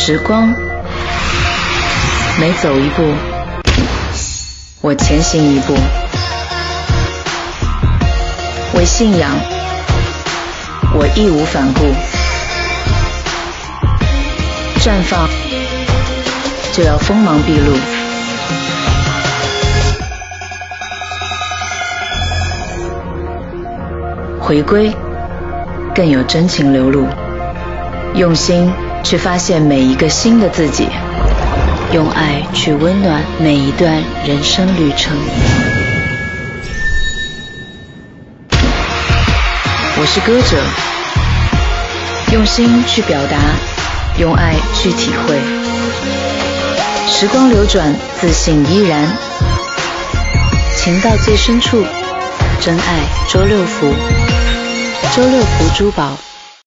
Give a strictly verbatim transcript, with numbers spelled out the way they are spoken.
时光每走一步，我前行一步。为信仰，我义无反顾。绽放，就要锋芒毕露。回归，更有真情流露。用心去发现每一个新的自己，用爱去温暖每一段人生旅程。我是歌者，用心去表达，用爱去体会。时光流转，自信依然。情到最深处，真爱周六福。周六福珠宝。